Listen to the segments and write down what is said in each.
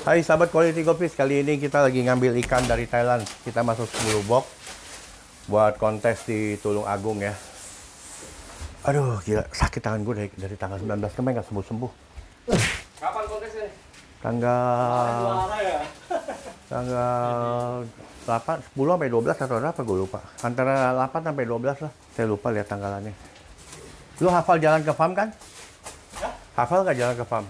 Hai sahabat Quality Goldfish, kali ini kita lagi ngambil ikan dari Thailand. Kita masuk 10 box buat kontes di Tulung Agung ya. Aduh, gila, sakit tangan gue dari tanggal 19 kemarin nggak sembuh-sembuh. Kapan kontesnya? Tanggal 8, 10 sampai 12 atau berapa gue lupa. Antara 8 sampai 12 lah. Saya lupa lihat tanggalannya. Lu hafal jalan ke farm kan? Hah? Hafal nggak jalan ke farm?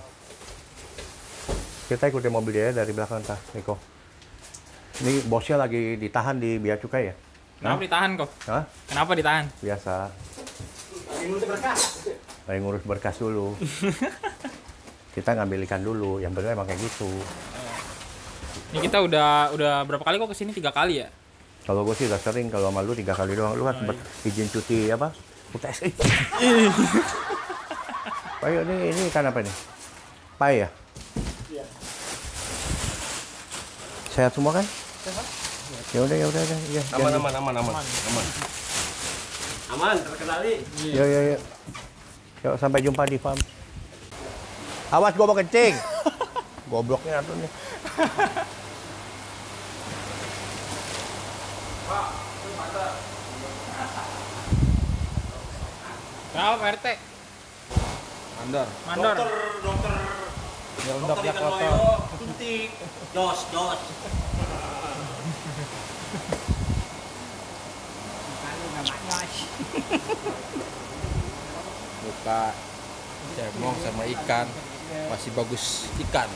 Kita ikutin mobil dia dari belakang, entah, Niko. Ini bosnya lagi ditahan di Bea Cukai ya? Kenapa ditahan kok? Hah? Kenapa ditahan? Biasa. Lagi ngurus berkas. Lagi ngurus berkas dulu. Kita ngambil ikan dulu, yang bener emang kayak gitu. Ini kita udah berapa kali kok kesini? 3 kali ya? Kalau gue sih udah sering, kalau sama lu 3 kali doang. Lu kan sempet izin cuti apa? UTS. Ayo, ini ikan apa nih? Pai ya? Iya. Sehat semua kan? Sehat. Ya udah. Ya, Aman, terkenali. Ya. Yuk, sampai jumpa di farm. Awas, gua mau kencing. Gobloknya atuh nih. Kenapa Pak RT? Mandor. Dokter. Ya untuk ya kotor. Suntik. Dos. Buka cemong sama ikan masih bagus ikan.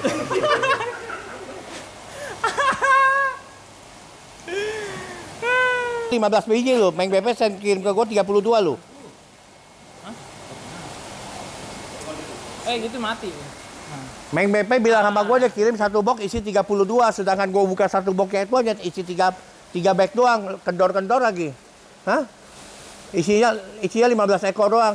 15 biji lu, Meng BP kirim ke gua 32 lu. Gitu mati. Meng BP bilang sama gua dia kirim 1 box isi 32, sedangkan gua buka 1 boxnya itu hanya isi 3 bag doang, kendor-kendor lagi. Hah? Isinya 15 ekor doang.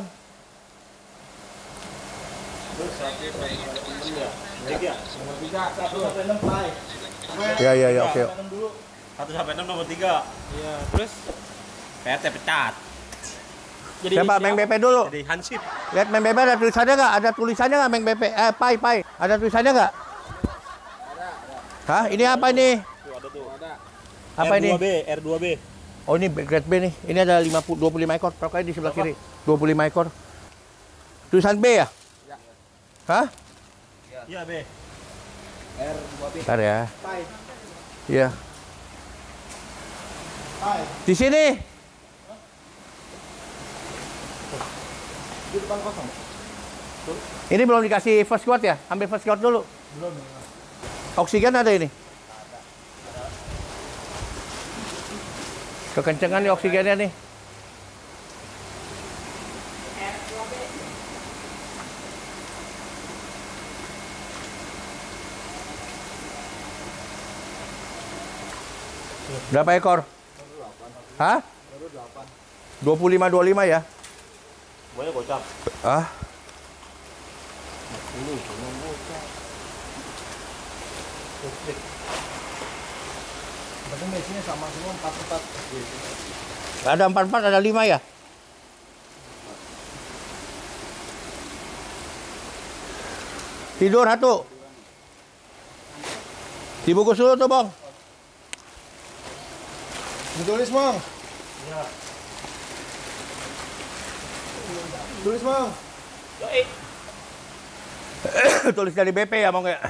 Ya, oke. 1 sampai 6 nomor 3. Iya, terus PT pecat. jadi Siapa? Meng BP dulu. Jadi hansip. Lihat Meng BP ada tulisannya nggak? Ada tulisannya nggak Meng BP? Pai. Ada tulisannya nggak? Ada. Hah? Ini apa ini? Ada tuh. Apa ini? R2B. Oh, ini grade B nih. Ini ada 25 ekor. Pokoknya di sebelah kiri. 25 ekor. Tulisan B ya? Ya. Hah? Iya, B. R2B. Bentar ya. Iya. Di sini. Di depan kosong. Ini belum dikasih first quote ya? Ambil first quote dulu. Belum. Oksigen ada ini? Kekencengan nih oksigennya nih. Berapa ekor? Hah? 25 ya? Semuanya gocap. Ah? Tapi mesinnya sama semua 44. Ada 44, ada 5 ya? Tidur satu. Dibungkus dulu tuh, Bang. Ditulis, Bang. Iya. Tulis, Bang. Tulis dari BP ya, mau nggak?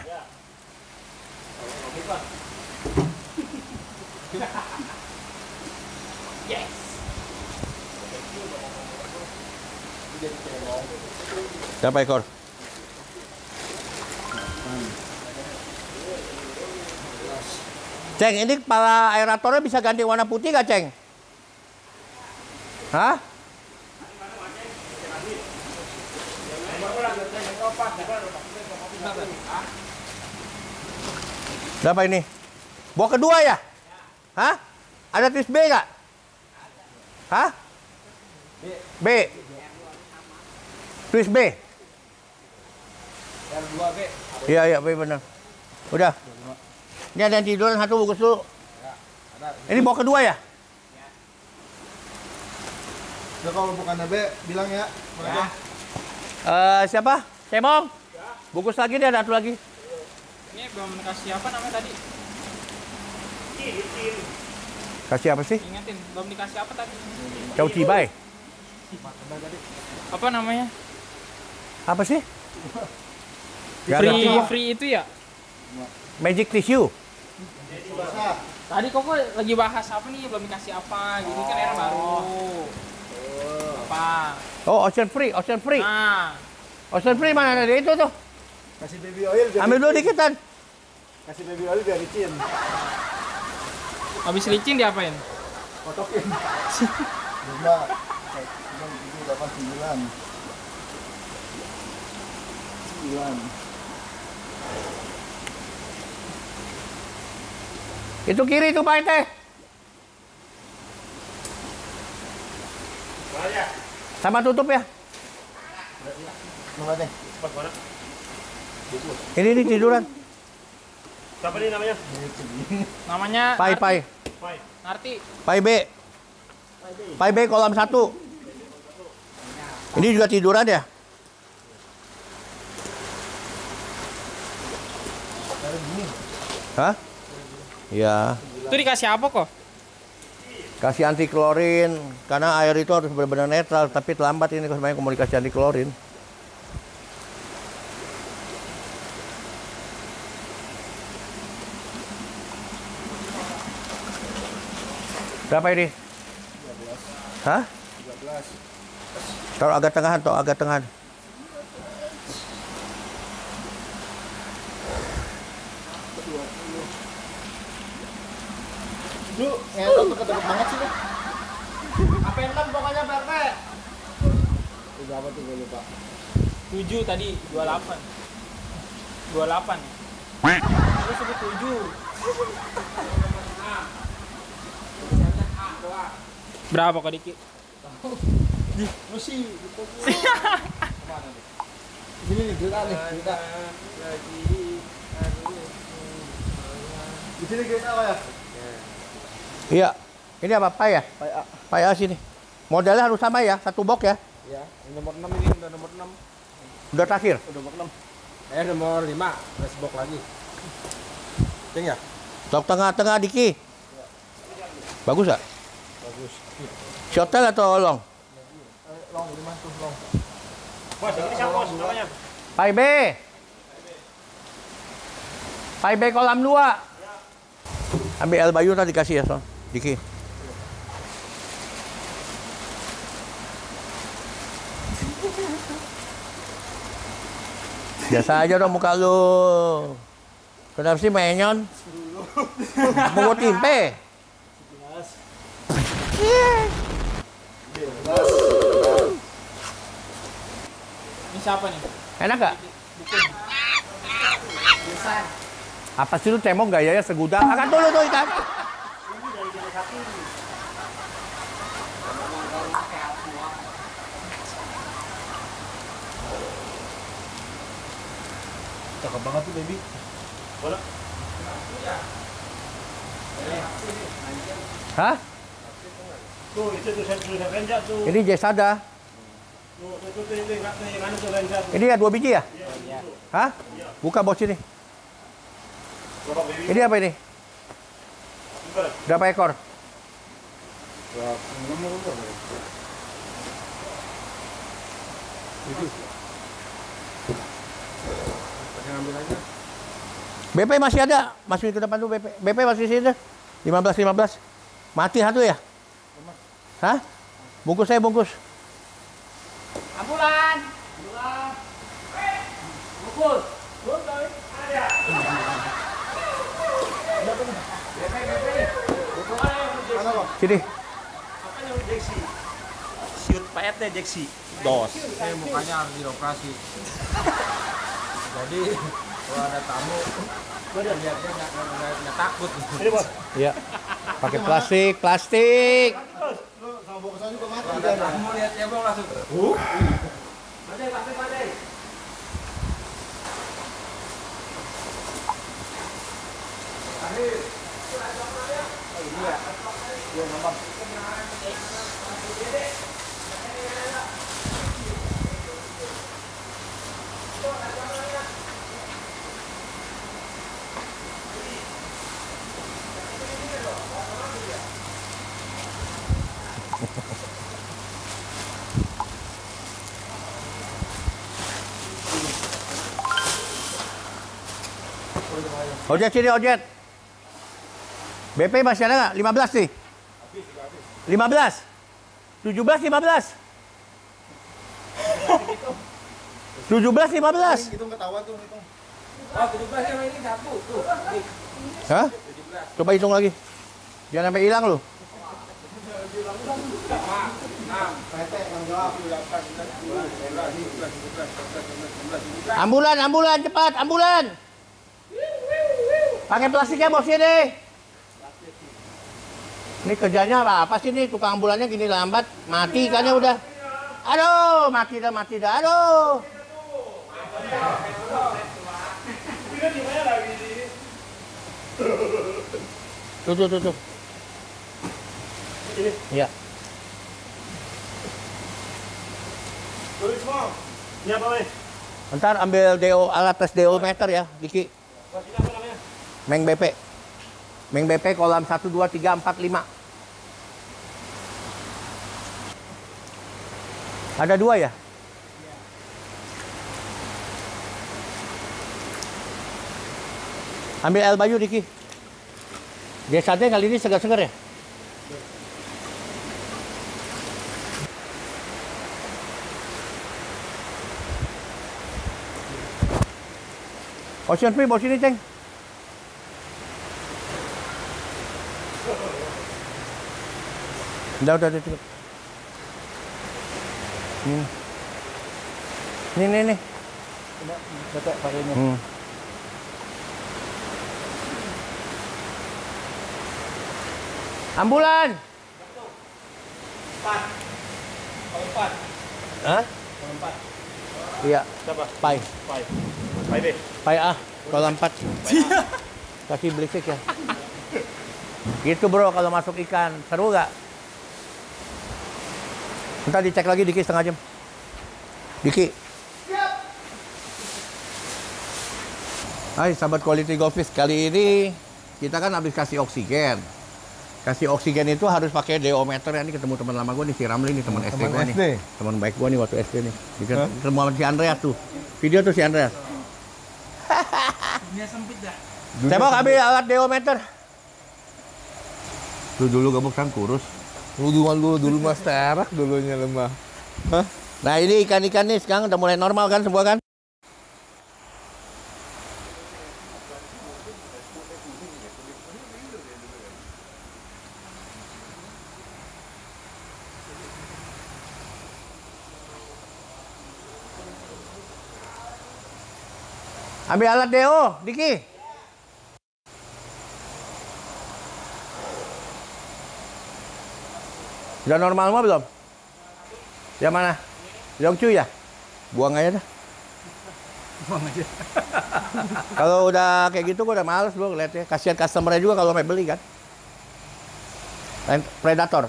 yes. Berapa ekor? Ceng, ini kepala aeratornya bisa ganti warna putih nggak, Ceng? Hah? Berapa ini? Bawa kedua ya? Hah? Ada tulis B nggak? Hah? B. Tulis B. R2B. Iya, B benar. Udah. Ini ada yang tiduran satu, bungkus dulu. Ini bawa kedua ya? Ya kalau bukan B, bilang ya. Siapa? Cemong? Bungkus lagi deh, ada satu lagi. Ini belum dikasih apa namanya tadi? Kasih apa sih? Ingetin, belum dikasih apa tadi? Chow Cibai. Apa namanya? Apa sih? Gak ngerti gua. Free itu ya? Magic tissue. Tadi kok lagi bahas apa nih? Belum dikasih apa? Gini kan era baru. Apa? Oh, Ocean Free, Ocean Free. Nah, Ocean Free mana ada itu tuh? Kasih baby oil biar Ambil dulu dikitan. kasih baby oil biar licin. habis licin diapain? Kotokin. 9. Itu kiri itu Pak Ente. Sama tutup ya. Mana nih? Ini tiduran. Siapa nih namanya? Namanya Pai Pai. Narti. Pai B. Pai B kolam 1. Ini juga tiduran ya? Hah? Iya. Itu dikasih apa kok? Kasih anti klorin karena air itu harus benar-benar netral, tapi terlambat ini semuanya komunikasi anti klorin. Berapa ini? 13. Hah? 13. Taruh agak tengahan, taruh agak tengahan. Lu ngetot deket-deket banget sih lu. Apa yang pokoknya PRT? Berapa tuh gue lupa. 7 tadi, 28. 28. Terus sebut 7. Berapa kok Diki? Lu sih gitu. Sini nih, kita nih, kita. Di sini kita apa ya? Iya. Ini apa? Pai ya? Pai A. Pai A sini. Modelnya harus sama ya, satu box ya. Ya, ini nomor 6 ini udah nomor 6. Udah terakhir. Udah nomor 6. Nomor 5, flashbox lagi. Ceng ya? Top tengah-tengah Diki. Bagus gak? Bagus. Shottel atau long? Long 5 tuh, long. Bos, ini siapa bos namanya? Pai B. Pai B kolam 2. Ambil El Bayu tadi kasih ya, Son. Diki. Biasa aja dong muka lu. Kenapa sih menyon? Mau timpe. Ini siapa nih? Enak gak? Apa sih lu cemong gayanya segudang? Angkat dulu tuh ikan. Cakep banget tuh, baby. Bola. Hah? Tuh, itu tuh tulisan Renja tuh. Ini Jesada. Tuh, yang mana tuh Renja tuh. Ini ya 2 biji ya? Iya. Hah? Buka bos ini. Berapa baby? Ini apa ini? Berapa ekor? BP masih ada, masih ke depan tuh BP. BP masih sini. 15. Mati satu ya? Hah? Bungkus saya bungkus. Ambulan. Bungkus. Sini. Shoot Pak RT Jeksi. Dos. Mukanya harus dioperasi. Jadi kalau ada tamu, gue udah lihat dia nggak takut. Ini bos. Iya. Pakai plastik. Lu sama boxan juga mati kan? Tamu lihat cebong langsung. Padai. Ini ya. Iya, nomor. Ojet sini, Ojet. BP masih ada nggak? 15 nih. 15. 17, 15. 17, 15. Hitung ketahuan tuh, hitung. Oh, 17 yang ini satu tuh. Nih, Hah? Coba hitung lagi. Jangan sampai hilang lu. 6, Pete yang jawab. 8, 9, 10, 11, 12, 13, 14, 15, 16, 17. Ambulan, ambulan, cepat, ambulan. Pakai plastiknya bos ini. Ini kerjanya apa sih nih tukang ambulannya gini lambat, mati ikannya udah. Aduh, mati dah, aduh. Tuh. Iya. Tulis semua. Ini apa, Wei? Ntar ambil DO, alat tes DO meter ya, Diki. Pas ini apa namanya? Meng BP. Meng BP kolam 1, 2, 3, 4, 5. Ada 2 ya? Ambil air Bayu, Diki. Desanya kali ini segar-segar ya? Ocean Free, bawa sini, Ceng. Udah, cukup. Nih. Betek pakainya. Ambulan. 4. Kalau 4. Hah? Kalau 4. Iya. Siapa? Pai. 5. 5 deh. Pai kolam 4. Kasih belisik ya. Gitu bro kalau masuk ikan. Seru gak? Ntar dicek lagi Diki setengah jam. Diki. Hai sahabat Quality Golfish, kali ini kita kan habis kasih oksigen. Kasih oksigen itu harus pakai deometer ya. Ini ketemu teman lama gue nih, si Ramli nih, teman SD gue nih. Teman baik gue nih waktu SD nih. Ketemu sama si Andreas tuh. Video tuh si Andreas. Dunia sempit dah. Saya mau ambil alat deometer. Lu dulu gabung kan kurus. lu dulu mas terak dulunya lemah. Hah? Nah ini ikan-ikan nih sekarang udah mulai normal kan semua kan? Ambil alat deo, Diki. Udah normal mah belum? Yang mana? Yongchu ya? Buang aja dah. Buang aja. Kalau udah kayak gitu gue udah males bro ngeliatnya. Kasihan customer-nya juga kalau mau beli kan. Predator.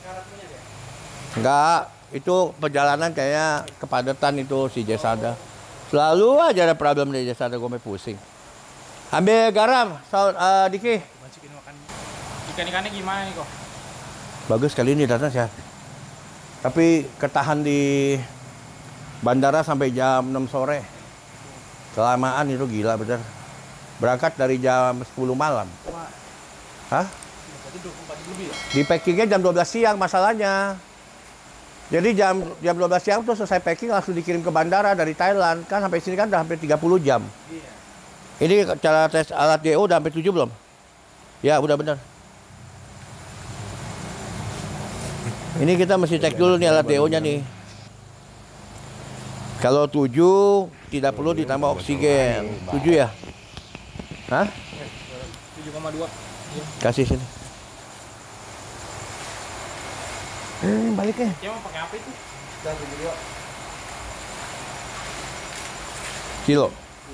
Enggak, itu perjalanan kayaknya kepadatan itu si Jesada. Selalu aja ada problem di Jesada, gue mau pusing. Ambil garam, Diki. Masukin makan. Ikan-ikannya gimana nih kok? Bagus kali ini datang ya. Tapi ketahan di bandara sampai jam 6 sore. Kelamaan itu gila bener. Berangkat dari jam 10 malam. Hah? Di packingnya jam 12 siang masalahnya. Jadi jam 12 siang tuh selesai packing langsung dikirim ke bandara dari Thailand. Kan sampai sini kan udah hampir 30 jam. Ini cara tes alat DO udah hampir 7 belum? Ya udah bener. Ini kita mesti cek dulu nih alat DO-nya nih. Kalau 7 tidak perlu ditambah oksigen. 7 ya? Hah? 7,2. Kasih sini. Baliknya. Ya mau pakai apa itu? Kilo.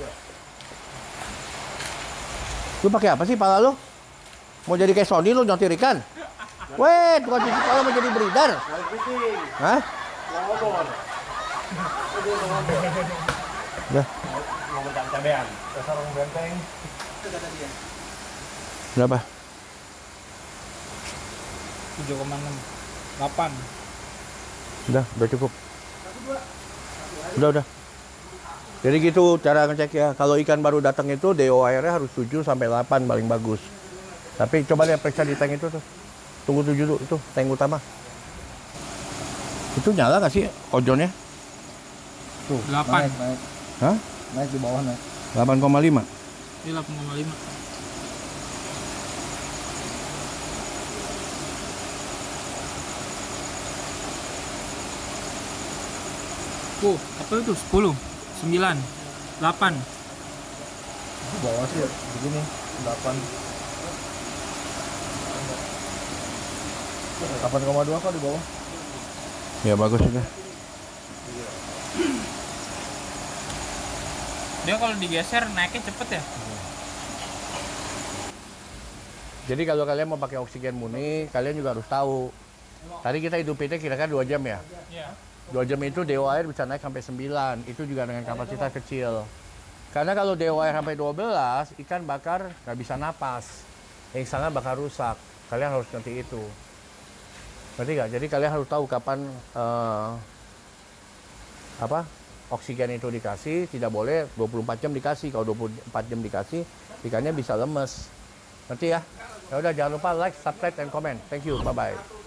Lu pakai apa sih pala lu? Mau jadi kayak Sony lu nyontir ikan? Weh, tukang cuci kepala mau jadi breeder. Hah? Udah. Mau cabean. Dasar orang benteng. Berapa? 7,6. 8. Udah cukup. Udah. Jadi gitu cara ngecek ya. Kalau ikan baru datang itu DO airnya harus 7 sampai 8 paling bagus. Tapi coba lihat periksa di tank itu tuh. Tunggu 7 dulu itu tank utama. Itu nyala nggak sih ojonnya? Tuh, 8. naik. Hah? Naik di bawah naik. 8,5. Ini 8,5. Apa itu? 10, 9, 8. Di bawah sih begini 8. 8,2 kok di bawah. Ya bagus itu. Dia kalau digeser naiknya cepet ya? Jadi kalau kalian mau pakai oksigen murni, kalian juga harus tahu. Tadi kita hidupinnya kira-kira 2 jam ya. Iya. 2 jam itu DO air bisa naik sampai 9. Itu juga dengan kapasitas kecil. Karena kalau DO air sampai 12, ikan bakar nggak bisa napas. Yang sana bakar rusak. Kalian harus ngerti itu. Ngerti nggak? Jadi kalian harus tahu kapan oksigen itu dikasih. Tidak boleh 24 jam dikasih. Kalau 24 jam dikasih, ikannya bisa lemes. Ngerti ya? Ya udah, jangan lupa like, subscribe, dan comment. Thank you. Bye-bye.